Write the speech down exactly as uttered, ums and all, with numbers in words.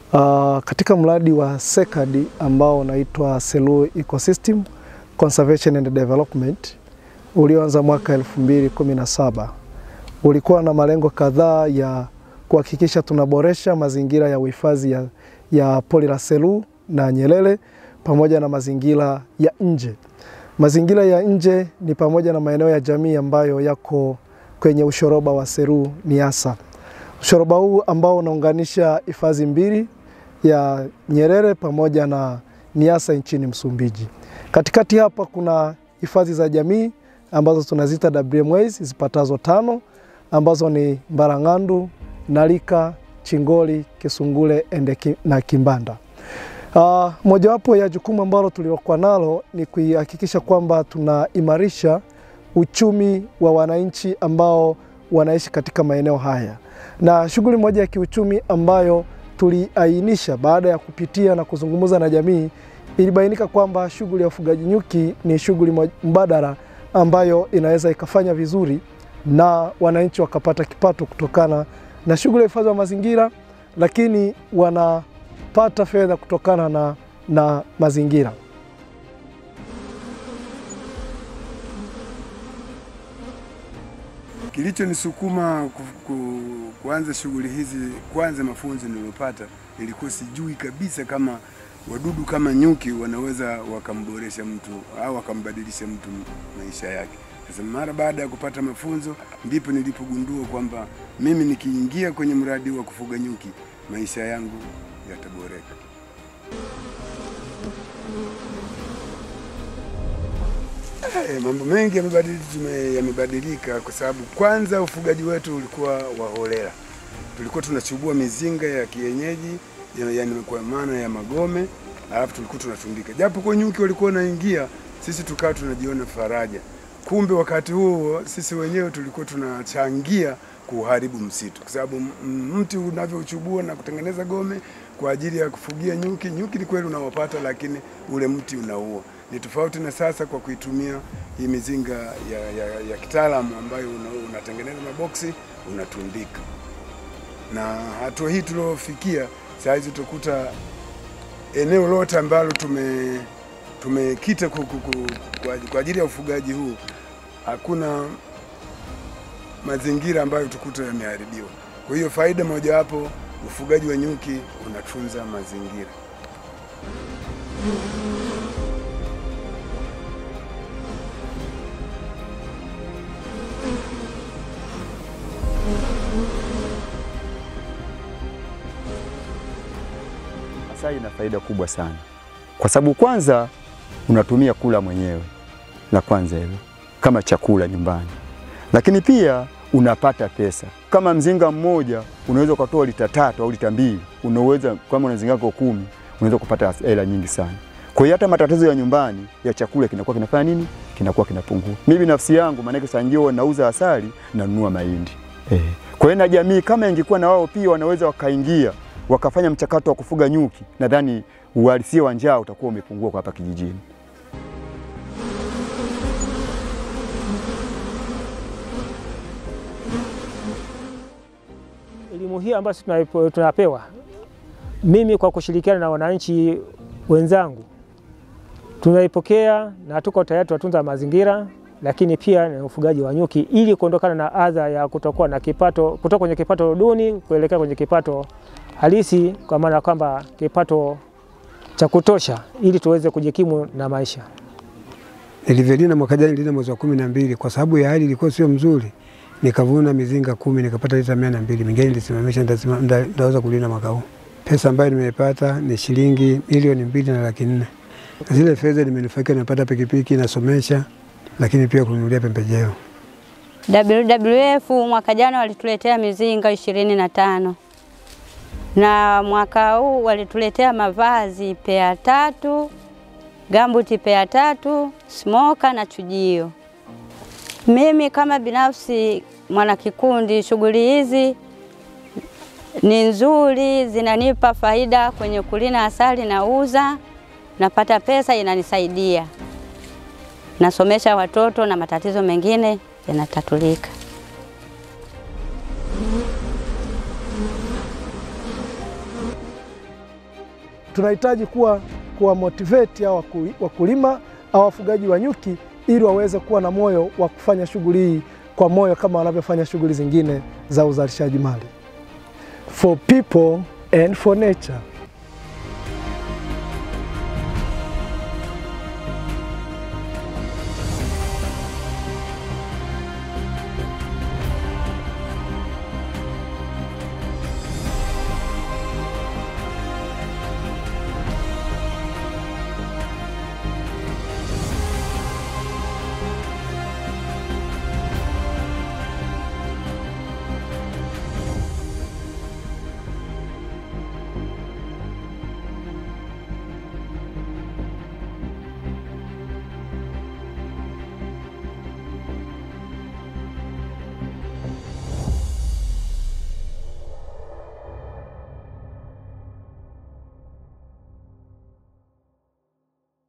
Uh, katika mradi wa SECAD ambao unaitwa Selous Ecosystem Conservation and Development ulioanza mwaka elfu mbili kumi na saba, ulikuwa na malengo kadhaa ya kuhakikisha tunaboresha mazingira ya uhifadhi ya, ya pori la Selous na Nyerere pamoja na mazingira ya nje. Mazingira ya nje ni pamoja na maeneo ya jamii ambayo yako kwenye ushoroba wa Selous-Niassa. Ushoroba huu ambao unaunganisha hifadhi mbili ya Nyerere pamoja na Niassa nchini Msumbiji. Katikati hapa kuna hifadhi za jamii ambazo tunazita W M As zipatazo tano ambazo ni Mbarang'andu, Nalika, Chingoli, Kisungule ende na Kimbanda. Uh, mojawapo ya jukumu ambalo tuliokuwa nalo ni kuhakikisha kwamba tunaimarisha uchumi wa wananchi ambao wanaishi katika maeneo haya. Na shughuli moja ya kiuchumi ambayo tuliainisha baada ya kupitia na kuzungumza na jamii, ilibainika kwamba shughuli ya ufugaji nyuki ni shughuli mbadala ambayo inaweza ikafanya vizuri na wananchi wakapata kipato kutokana na shughuli ya hifadhi wa mazingira, lakini wanapata fedha kutokana na, na mazingira. Kilicho nisukuma ku, ku, kuanza shughuli hizi, kwanza mafunzo niliyopata, ilikuwa sijui kabisa kama wadudu kama nyuki wanaweza wakamboresha mtu au wakambadilisha mtu maisha yake. Sasa mara baada ya kupata mafunzo ndipo nilipogundua kwamba mimi nikiingia kwenye mradi wa kufuga nyuki maisha yangu yataboreka. Eh, mambo mengi yamebadilika yamebadilika kwa sababu kwanza ufugaji wetu ulikuwa wa holela. Tulikuwa tunachubua mizinga ya kienyeji, yani kwa maana ya magome, alafu tulikuwa tunatundika. Japo kwa nyuki walikuwa wanaingia, sisi tukawa tunajiona faraja. Kumbe wakati huo sisi wenyewe tulikuwa tunachangia kuharibu msitu, kwa sababu mti unavyochubua na kutengeneza gome kwa ajili ya kufugia nyuki, nyuki ni kweli unawapata, lakini ule mti unaua. Ni tofauti na sasa kwa kuitumia hii mizinga ya, ya, ya kitaalamu ambayo una, unatengeneza maboksi, unatundika. Na hatua hii tuliofikia saa hizi utakuta eneo lote ambalo tume tumekita kwa, kwa ajili ya ufugaji huu hakuna mazingira ambayo tukuta yameharibiwa. Kwa hiyo faida moja hapo, ufugaji wa nyuki unatunza mazingira. Asali ina faida kubwa sana. Kwa sababu kwanza unatumia kula mwenyewe, la kwanza hilo, kama chakula nyumbani. Lakini pia unapata pesa. Kama mzinga mmoja unaweza kutoa lita tatu au lita mbili, unaweza kama una mzinga wako kumi, unaweza kupata hela nyingi sana. Kwa hiyo hata matatizo ya nyumbani ya chakula kinakuwa kinafanya nini? Kinakuwa kinapungua. Mimi nafsi yangu maana yake sanjio nauza asali na nunua mahindi. Eh. Kwa hiyo na jamii kama ingekuwa na wao pia wanaweza wakaingia wakafanya mchakato wa kufuga nyuki, nadhani uhalisia wa njaa utakuwa umepungua kwa hapa kijijini. Elimu hii ambayo tunapewa, mimi kwa kushirikiana na wananchi wenzangu tunaipokea na tuko tayari tutunza mazingira, lakini pia ni ufugaji wa nyuki ili kuondokana na adha ya kutokuwa na kipato, kutoka kwenye kipato duni kuelekea kwenye kipato halisi, kwa maana kwamba kipato cha kutosha ili tuweze kujikimu na maisha. Nilivyolina mwaka jana, nilina mwezi wa kumi na mbili kwa sababu ya hali ilikuwa sio mzuri. Nikavuna mizinga kumi nikapata lita mia na mbili. Mingine nilisimamisha, ndaweza kulina mwaka huu. Pesa ambayo nimepata ni shilingi milioni mbili na laki nne. Zile fedha nimenufaika, nimepata pikipiki nasomesha, lakini pia kununulia pembejeo. W W F mwaka jana walituletea mizinga ishirini na tano. Na mwaka huu walituletea mavazi pea tatu, gambuti pea tatu, smoker na chujio. Mimi kama binafsi mwana kikundi, shughuli hizi ni nzuri, zinanipa faida kwenye kulina asali, nauza, napata pesa, inanisaidia. Nasomesha watoto na matatizo mengine yanatatulika. tunahitaji kuwa kuwa motivate hao wakulima au wafugaji wa nyuki ili waweze kuwa na moyo wa kufanya shughuli hii kwa moyo kama wanavyofanya shughuli zingine za uzalishaji mali. For people and for nature.